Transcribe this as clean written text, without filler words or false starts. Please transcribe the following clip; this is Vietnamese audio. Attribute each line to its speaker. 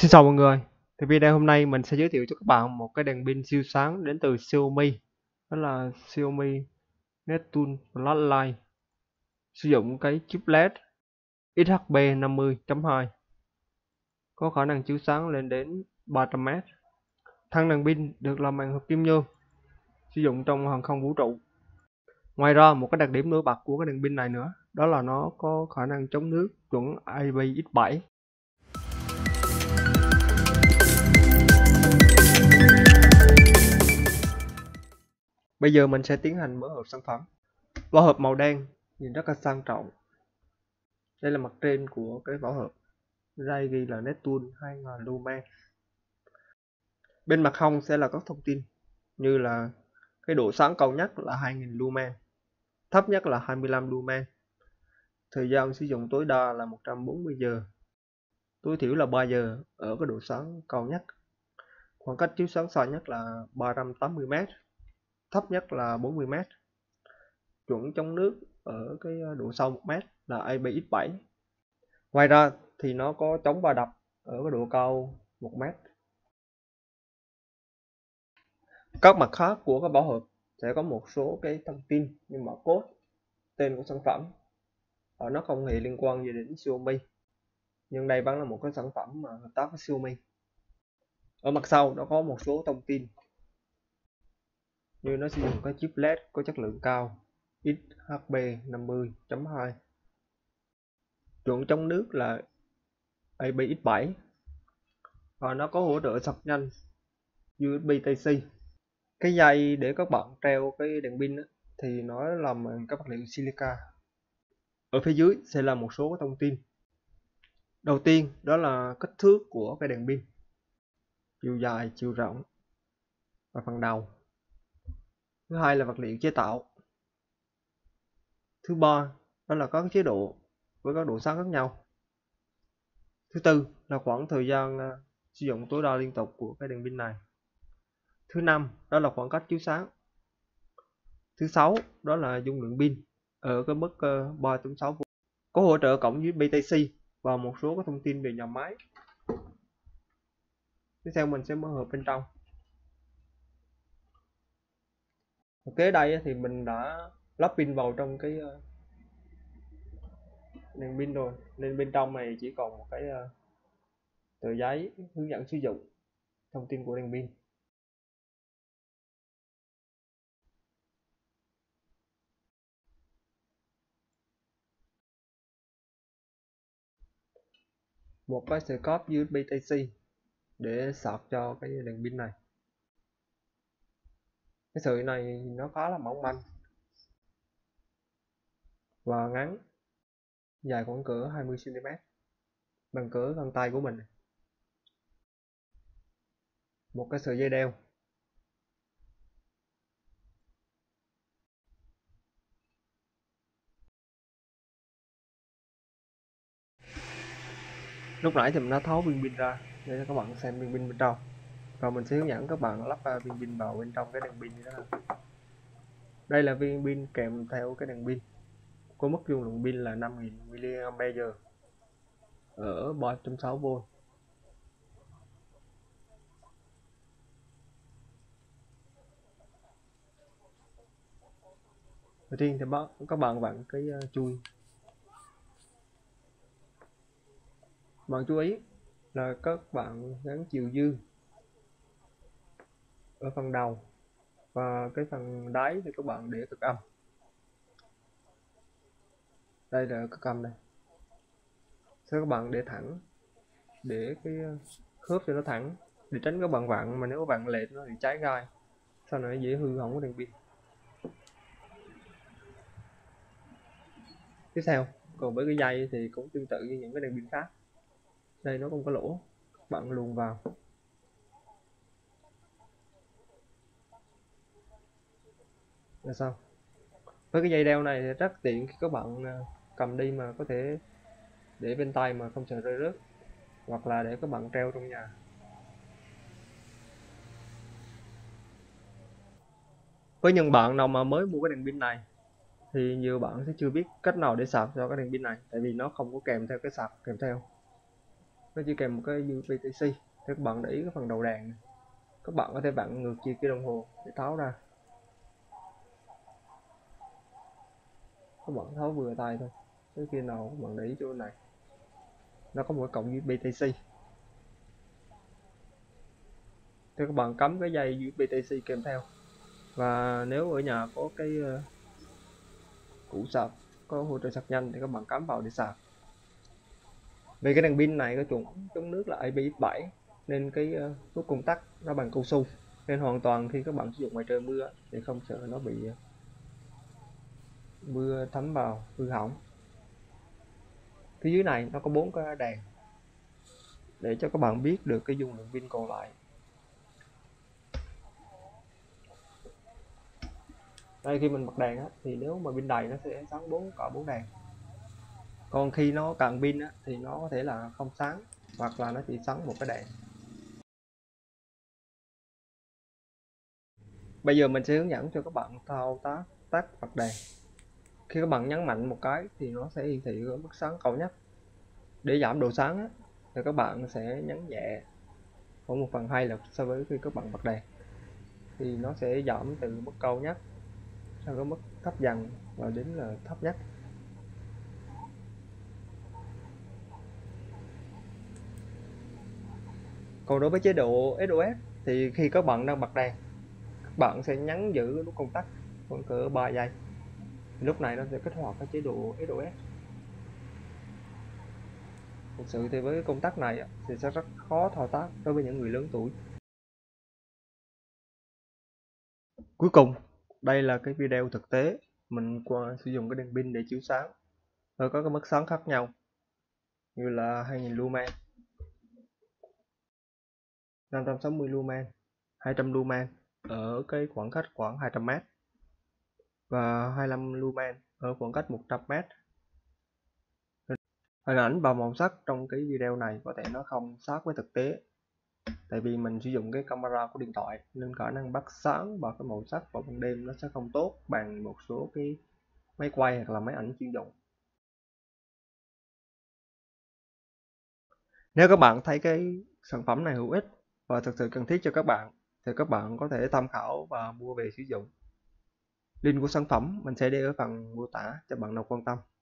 Speaker 1: Xin chào mọi người. Thì video hôm nay mình sẽ giới thiệu cho các bạn một cái đèn pin siêu sáng đến từ Xiaomi. Đó là Xiaomi Neptune Floodlight. Sử dụng cái chip LED XHB50.2. Có khả năng chiếu sáng lên đến 300m. Thân đèn pin được làm bằng hợp kim nhôm, sử dụng trong hàng không vũ trụ. Ngoài ra, một cái đặc điểm nổi bật của cái đèn pin này nữa, đó là nó có khả năng chống nước chuẩn IPX7. Bây giờ mình sẽ tiến hành mở hộp sản phẩm. Vỏ hộp màu đen nhìn rất là sang trọng. Đây là mặt trên của cái vỏ hộp, đây ghi là Neptune 2000 lumen. Bên mặt hông sẽ là các thông tin như là cái độ sáng cao nhất là 2000 lumen, thấp nhất là 25 lumen. Thời gian sử dụng tối đa là 140 giờ, tối thiểu là 3 giờ ở cái độ sáng cao nhất. Khoảng cách chiếu sáng xa nhất là 380m, thấp nhất là 40m. Chuẩn chống nước ở cái độ sâu 1m là IPX7. Ngoài ra thì nó có chống va đập ở cái độ cao 1m. Các mặt khác của cái vỏ hộp sẽ có một số cái thông tin như mã code, tên của sản phẩm. Nó không hề liên quan gì đến Xiaomi, nhưng đây vẫn là một cái sản phẩm mà hợp tác với Xiaomi. Ở mặt sau nó có một số thông tin như nó sử dụng cái chip LED có chất lượng cao XHB50.2, chuẩn chống nước là IPX7, và nó có hỗ trợ sạc nhanh USB Type-C. Cái dây để các bạn treo cái đèn pin thì nó làm bằng các vật liệu silica. Ở phía dưới sẽ là một số thông tin. Đầu tiên đó là kích thước của cái đèn pin, chiều dài, chiều rộng và phần đầu. Thứ hai là vật liệu chế tạo. Thứ ba đó là các chế độ với các độ sáng khác nhau. Thứ tư là khoảng thời gian sử dụng tối đa liên tục của cái đèn pin này. Thứ năm đó là khoảng cách chiếu sáng. Thứ sáu đó là dung lượng pin ở cái mức 3.6V, có hỗ trợ cổng USB Type-C và một số các thông tin về nhà máy. Tiếp theo mình sẽ mở hộp bên trong. Kế đây thì mình đã lắp pin vào trong cái đèn pin rồi, nên bên trong này chỉ còn một cái tờ giấy hướng dẫn sử dụng, thông tin của đèn pin. Một cái sợi cáp USB Type-C để sạc cho cái đèn pin này. Cái sợi này nó khá là mỏng manh và ngắn, dài khoảng cỡ 20cm, bằng cỡ găng tay của mình. Một cái sợi dây đeo. Lúc nãy thì mình đã tháo viên pin ra để cho các bạn xem viên pin bên trong, và mình sẽ hướng dẫn các bạn lắp viên pin vào bên trong cái đèn pin như thế nào. Đây là viên pin kèm theo cái đèn pin, có mức dung lượng pin là 5000 mAh ở 3.6V. Đầu tiên thì các bạn vặn cái chui. Bạn chú ý là các bạn gắn chiều dư ở phần đầu, và cái phần đáy thì các bạn để cực âm. Đây là cực âm đây. Sau các bạn để thẳng, để cái khớp cho nó thẳng, để tránh các bạn vặn, mà nếu các bạn lệch nó thì cháy gai, sau này nó dễ hư hỏng cái đèn pin. Tiếp theo, còn với cái dây thì cũng tương tự như những cái đèn pin khác. Đây nó không có lỗ, bạn luồn vào là xong. Với cái dây đeo này thì rất tiện khi các bạn cầm đi mà có thể để bên tay mà không sợ rơi rớt, hoặc là để các bạn treo trong nhà. Với những bạn nào mà mới mua cái đèn pin này thì nhiều bạn sẽ chưa biết cách nào để sạc cho cái đèn pin này, tại vì nó không có kèm theo cái sạc kèm theo. Nó chỉ kèm một cái USB Type-C. Thì các bạn để ý cái phần đầu đèn này. Các bạn có thể vặn ngược chiều kim đồng hồ để tháo ra. Các bạn tháo vừa tay thôi. Tới khi nào các bạn để ý chỗ này, nó có một cổng USB Type-C. Thì các bạn cắm cái dây USB Type-C kèm theo. Và nếu ở nhà có cái củ sạc có hỗ trợ sạc nhanh thì các bạn cắm vào để sạc. Vì cái đèn pin này có chuẩn chống nước là IPX7 nên cái nút công tắc nó bằng cao su, nên hoàn toàn khi các bạn sử dụng ngoài trời mưa thì không sợ nó bị mưa thấm vào hư hỏng. Phía dưới này nó có 4 cái đèn để cho các bạn biết được cái dung lượng pin còn lại. Đây, khi mình bật đèn á, thì nếu mà pin đầy nó sẽ sáng cả 4 đèn. Còn khi nó cạn pin á, thì nó có thể là không sáng hoặc là nó chỉ sáng một cái đèn. Bây giờ mình sẽ hướng dẫn cho các bạn thao tác tắt bật đèn. Khi các bạn nhấn mạnh một cái thì nó sẽ hiển thị ở mức sáng cao nhất. Để giảm độ sáng á, thì các bạn sẽ nhấn nhẹ khoảng 1/2 lần so với khi các bạn bật đèn. Thì nó sẽ giảm từ mức cao nhất sang cái mức thấp dần và đến là thấp nhất. Còn đối với chế độ SOS thì khi các bạn đang bật đèn, các bạn sẽ nhấn giữ nút công tắc khoảng cỡ 3 giây. Lúc này nó sẽ kích hoạt cái chế độ SOS. Thực sự thì với công tắc này thì sẽ rất khó thao tác đối với những người lớn tuổi. Cuối cùng, đây là cái video thực tế mình sử dụng cái đèn pin để chiếu sáng. Nó có cái mức sáng khác nhau như là 2000 lumen, 560 lumen, 200 lumen ở cái khoảng cách khoảng 200m và 25 lumen ở khoảng cách 100m. Hình ảnh và màu sắc trong cái video này có thể nó không sát với thực tế, tại vì mình sử dụng cái camera của điện thoại nên khả năng bắt sáng và cái màu sắc vào ban đêm nó sẽ không tốt bằng một số cái máy quay hoặc là máy ảnh chuyên dụng. Nếu các bạn thấy cái sản phẩm này hữu ích và thực sự cần thiết cho các bạn thì các bạn có thể tham khảo và mua về sử dụng. Link của sản phẩm mình sẽ để ở phần mô tả cho bạn nào quan tâm.